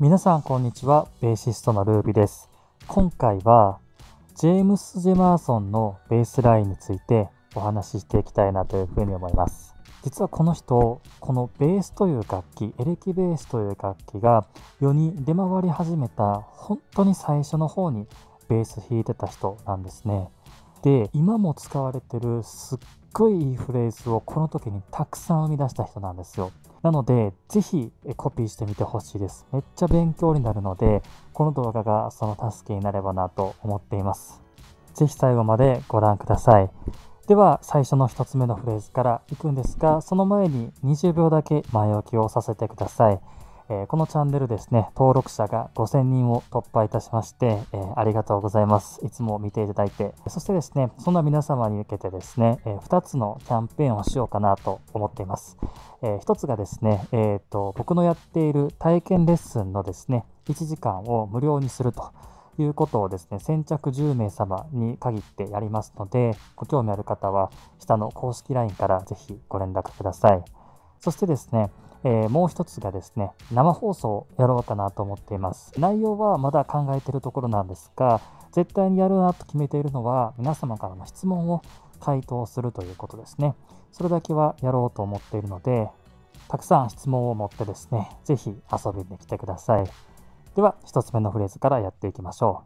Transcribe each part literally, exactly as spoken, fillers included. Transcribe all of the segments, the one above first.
皆さんこんにちは。ベーシストのルービです。今回はジェームス・ジェマーソンのベースラインについてお話ししていきたいなというふうに思います。実はこの人、このベースという楽器、エレキベースという楽器が世に出回り始めた本当に最初の方にベース弾いてた人なんですね。で、今も使われてるすっごいいいフレーズをこの時にたくさん生み出した人なんですよ。なので、ぜひコピーしてみてほしいです。めっちゃ勉強になるので、この動画がその助けになればなと思っています。ぜひ最後までご覧ください。では、最初の一つ目のフレーズからいくんですが、その前ににじゅうびょうだけ前置きをさせてください。えー、このチャンネルですね、登録者がごせんにんを突破いたしまして、えー、ありがとうございます。いつも見ていただいて。そしてですね、そんな皆様に向けてですね、えー、ふたつのキャンペーンをしようかなと思っています。えー、ひとつがですね、えーと、僕のやっている体験レッスンのですね、いちじかんを無料にするということをですね、先着じゅうめい様に限ってやりますので、ご興味ある方は下の公式 ライン からぜひご連絡ください。そしてですね、えー、もう一つがですね、生放送をやろうかなと思っています。内容はまだ考えているところなんですが、絶対にやるなと決めているのは、皆様からの質問を回答するということですね。それだけはやろうと思っているので、たくさん質問を持ってですね、ぜひ遊びに来てください。では、一つ目のフレーズからやっていきましょう。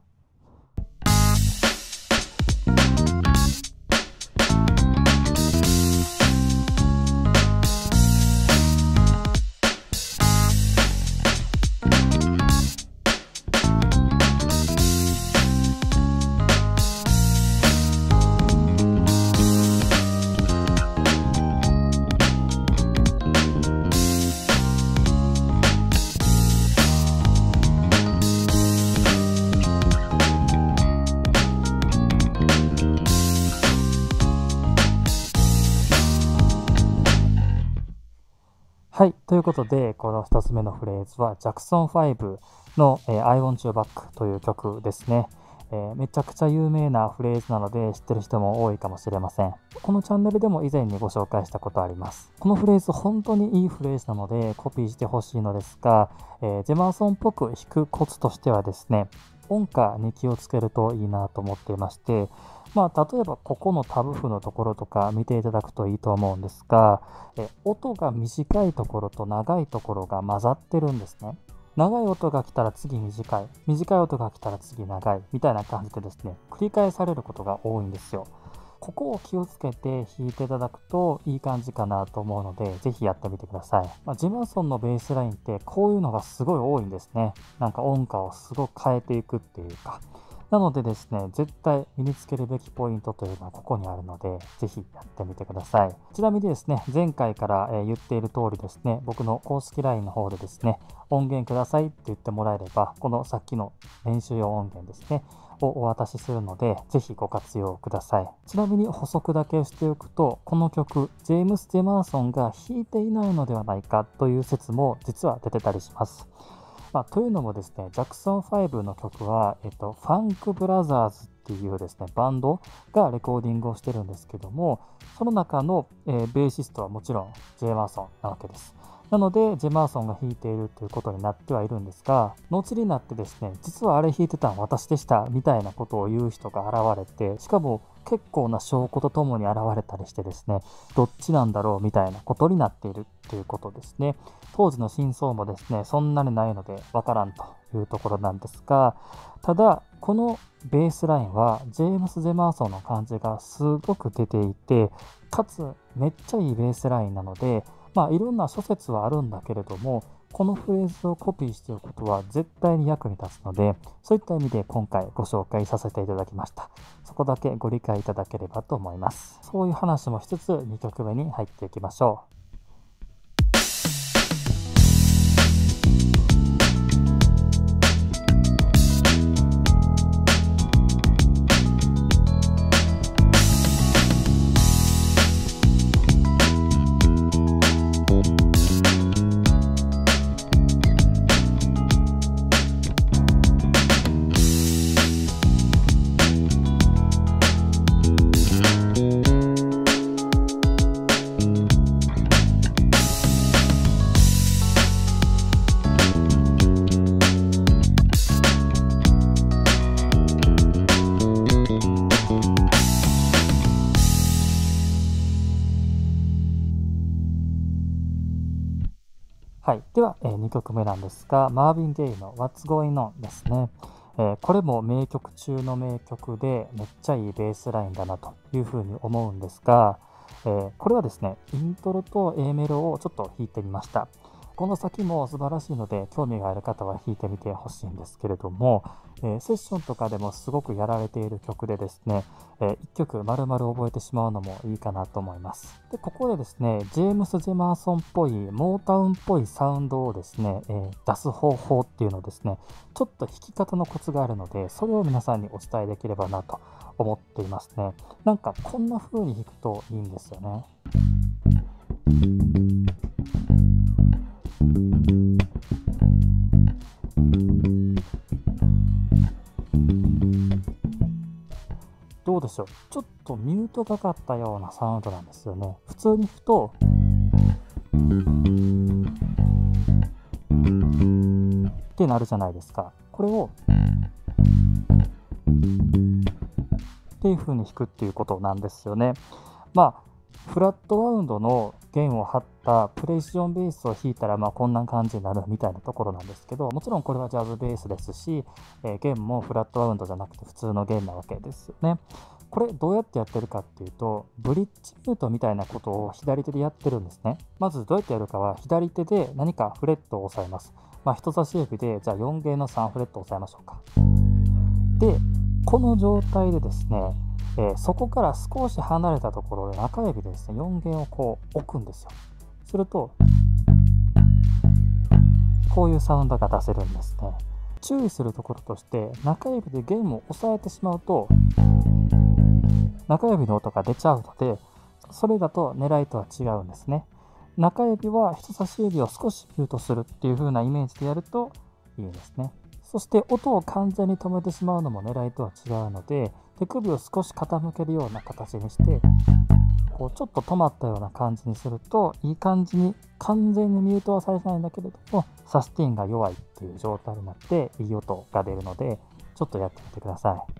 はい。ということで、この一つ目のフレーズは、ジャクソンファイブの、えー、I Want You Back という曲ですね、えー。めちゃくちゃ有名なフレーズなので、知ってる人も多いかもしれません。このチャンネルでも以前にご紹介したことあります。このフレーズ、本当にいいフレーズなので、コピーしてほしいのですが、えー、ジェマーソンっぽく弾くコツとしてはですね、音階に気をつけるといいなと思っていまして、まあ、例えばここのタブ譜のところとか見ていただくといいと思うんですが、え音が短いところと長いところが混ざってるんですね。長い音が来たら次短い、短い音が来たら次長いみたいな感じでですね、繰り返されることが多いんですよ。ここを気をつけて弾いていただくといい感じかなと思うので、ぜひやってみてください。まあ、ジェマーソンのベースラインってこういうのがすごい多いんですね。なんか音階をすごく変えていくっていうか。なのでですね、絶対身につけるべきポイントというのはここにあるので、ぜひやってみてください。ちなみにですね、前回から言っている通りですね、僕の公式 ライン の方でですね、音源くださいって言ってもらえれば、このさっきの練習用音源ですね、をお渡しするので、ぜひご活用ください。ちなみに補足だけしておくと、この曲、ジェームス・ジェマーソンが弾いていないのではないかという説も実は出てたりします。まあ、というのもですね、ジャクソンファイブの曲は、えっと、ファンクブラザーズっていうですね、バンドがレコーディングをしてるんですけども、その中の、えー、ベーシストはもちろんジェマーソンなわけです。なので、ジェマーソンが弾いているということになってはいるんですが、後になってですね、実はあれ弾いてたの私でしたみたいなことを言う人が現れて、しかも結構な証拠とともに現れたりしてですね、どっちなんだろうみたいなことになっているということですね。当時の真相もですね、そんなにないのでわからんというところなんですが、ただ、このベースラインはジェームス・ジェマーソンの感じがすごく出ていて、かつめっちゃいいベースラインなので、まあいろんな諸説はあるんだけれども、このフレーズをコピーしておくことは絶対に役に立つので、そういった意味で今回ご紹介させていただきました。そこだけご理解いただければと思います。そういう話もしつつにきょくめに入っていきましょう。 では、えー、にきょくめなんですが、マーヴィン・ゲイの What's Going On ですね。えーこれも名曲中の名曲で、めっちゃいいベースラインだなというふうに思うんですが、えーこれはですね、イントロと A メロをちょっと弾いてみました。この先も素晴らしいので、興味がある方は弾いてみてほしいんですけれども、えーセッションとかでもすごくやられている曲でですね、えー、いっきょく丸々覚えてしまうのもいいかなと思います。で、ここでですね、ジェームス・ジェマーソンっぽい、モータウンっぽいサウンドをですね、えー出す方法っていうのをですね、ちょっと弾き方のコツがあるので、それを皆さんにお伝えできればなと思っていますね。なんかこんな風に弾くといいんですよね。どうでしょう、ちょっとミュートかかったようなサウンドなんですよね。普通に弾くと、ってなるじゃないですか。これをっていう風に弾くっていうことなんですよね。まあ、フラットワウンドの弦を張ったプレシジョンベースを弾いたら、まあこんな感じになるみたいなところなんですけど、もちろんこれはジャズベースですし、えー弦もフラットワウンドじゃなくて普通の弦なわけですよね。これどうやってやってるかっていうと、ブリッジミュートみたいなことを左手でやってるんですね。まずどうやってやるかは、左手で何かフレットを押さえます。まあ人差し指で、じゃあよん弦のさんフレットを押さえましょうか。で、この状態でですね、えーそこから少し離れたところで中指でですね、よん弦をこう置くんですよ。すると、こういうサウンドが出せるんですね。注意するところとして、中指で弦を押さえてしまうと、中指の音が出ちゃうので、それだと狙いとは違うんですね。中指は人差し指を少しミュートするっていう風なイメージでやるといいですね。そして音を完全に止めてしまうのも狙いとは違うので、手首を少し傾けるような形にして、こうちょっと止まったような感じにすると、いい感じに完全にミュートはされてないんだけれども、サスティンが弱いっていう状態になっていい音が出るので、ちょっとやってみてください。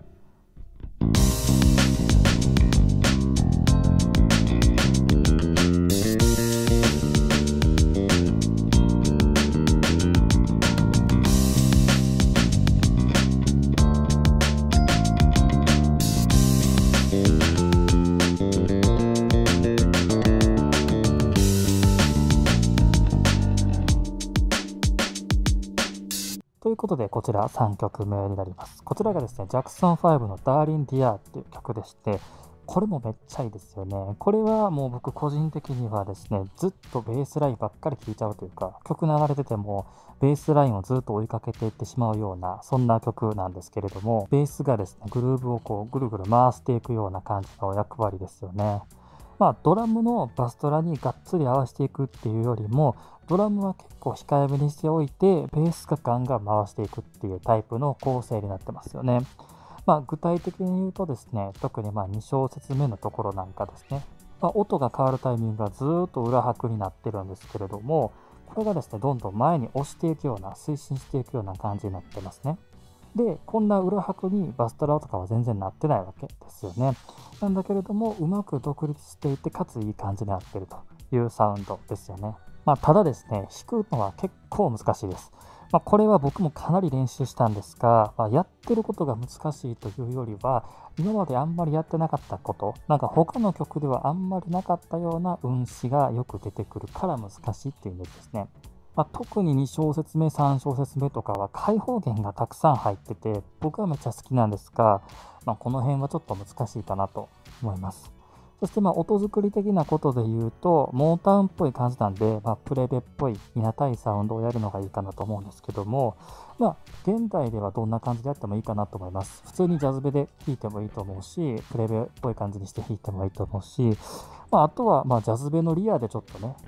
ということで、こちらさんきょくめになります。こちらがですね、ジャクソンファイブのダーリン・ディアーっていう曲でして、これもめっちゃいいですよね。これはもう僕個人的にはですね、ずっとベースラインばっかり聴いちゃうというか、曲流れててもベースラインをずっと追いかけていってしまうような、そんな曲なんですけれども、ベースがですね、グルーブをこうぐるぐる回していくような感じの役割ですよね。まあ、ドラムのバストラにがっつり合わせていくっていうよりも、ドラムは結構控えめにしておいて、ベースがガンガン回していくっていうタイプの構成になってますよね。まあ、具体的に言うとですね、特にまあに小節目のところなんかですね、まあ、音が変わるタイミングがずーっと裏拍になってるんですけれども、これがですね、どんどん前に押していくような、推進していくような感じになってますね。で、こんな裏拍にバストラとかは全然なってないわけですよね。なんだけれども、うまく独立していて、かついい感じになっているというサウンドですよね。まあ、ただですね、弾くのは結構難しいです。まあ、これは僕もかなり練習したんですが、まあ、やってることが難しいというよりは、今まであんまりやってなかったこと、なんか他の曲ではあんまりなかったような運指がよく出てくるから難しいっていうイメージですね。まあ、特にに小節目、さん小節目とかは開放弦がたくさん入ってて、僕はめっちゃ好きなんですが、まあ、この辺はちょっと難しいかなと思います。そしてまあ音作り的なことで言うと、モータウンっぽい感じなんで、まあ、プレベっぽい、いなたいサウンドをやるのがいいかなと思うんですけども、まあ、現代ではどんな感じでやってもいいかなと思います。普通にジャズベで弾いてもいいと思うし、プレベっぽい感じにして弾いてもいいと思うし、まあ、あとはまあジャズベのリアでちょっとね、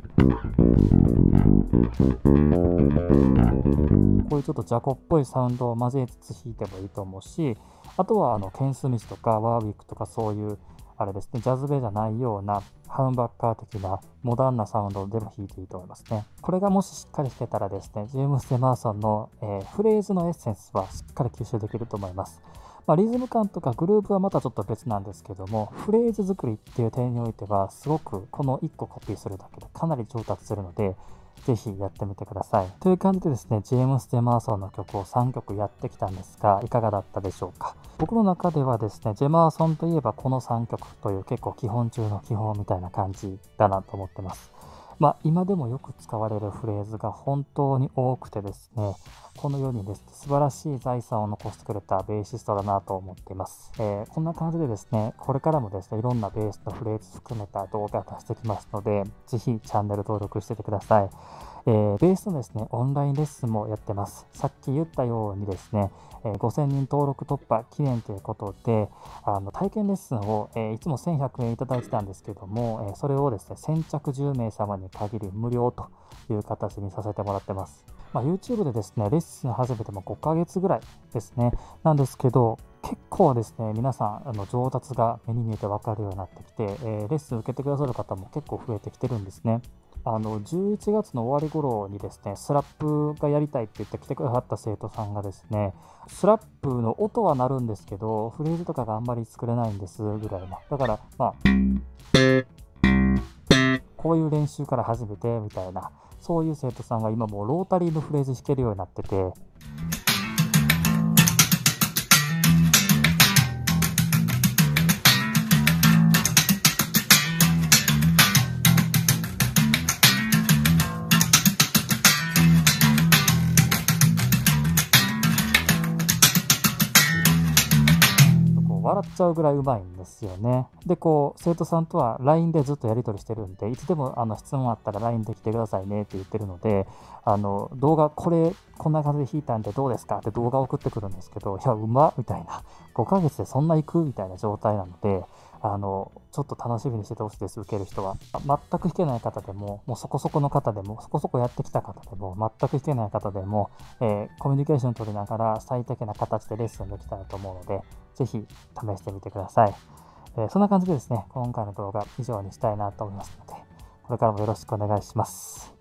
こういうちょっとジャコっぽいサウンドを交えつつ弾いてもいいと思うし、あとはあのケン・スミスとかワーウィックとかそういうあれですね、ジャズベじゃないようなハウンバッカー的なモダンなサウンドでも弾いていいと思いますね。これがもししっかり弾けたらですね、ジェームス・デマーソンの、えーフレーズのエッセンスはしっかり吸収できると思います。まあ、リズム感とかグループはまたちょっと別なんですけども、フレーズ作りっていう点においては、すごくこのいっこコピーするだけでかなり上達するので、 ぜひやってみてください。という感じでですね、ジェームス・デ・マーソンの曲をさんきょくやってきたんですが、いかがだったでしょうか。僕の中ではですね、ジェマーソンといえばこのさんきょくという結構基本中の基本みたいな感じだなと思ってます。まあ、今でもよく使われるフレーズが本当に多くてですね、このようにですね、素晴らしい財産を残してくれたベーシストだなと思っています。えー、こんな感じでですね、これからもですね、いろんなベースのフレーズ含めた動画出してきますので、ぜひチャンネル登録しててください。えー、ベースのですね、オンラインレッスンもやってます。さっき言ったようにですね、えー、ごせんにん登録突破記念ということで、あの体験レッスンを、えー、いつもせんひゃくえんいただいてたんですけども、えー、それをですね、先着じゅうめいさまに限り無料という形にさせてもらってます。まあ、YouTube でですね、レッスン始めてもごかげつぐらいですね、なんですけど、結構ですね、皆さん、あの上達が目に見えて分かるようになってきて、えー、レッスン受けてくださる方も結構増えてきてるんですね。あのじゅういちがつの終わり頃にですね、スラップがやりたいって言って来てくださった生徒さんがですね、スラップの音は鳴るんですけど、フレーズとかがあんまり作れないんですぐらいの。だから、まあ、こういう練習から始めてみたいな、そういう生徒さんが今もうロータリーのフレーズ弾けるようになってて、笑っちゃうぐらいうまいんですよね。で、こう、生徒さんとは ライン でずっとやり取りしてるんで、いつでもあの質問あったら ライン で来てくださいねって言ってるので、あの、動画、これ、こんな感じで弾いたんでどうですかって動画送ってくるんですけど、いや、うまっみたいな、ごかげつでそんな行くみたいな状態なので、あの、ちょっと楽しみにしててほしいです、受ける人は。全く弾けない方でも、もうそこそこの方でも、そこそこやってきた方でも、全く弾けない方でも、えーコミュニケーション取りながら最適な形でレッスンできたらと思うので、ぜひ試してみてください。えーそんな感じでですね、今回の動画以上にしたいなと思いますので、これからもよろしくお願いします。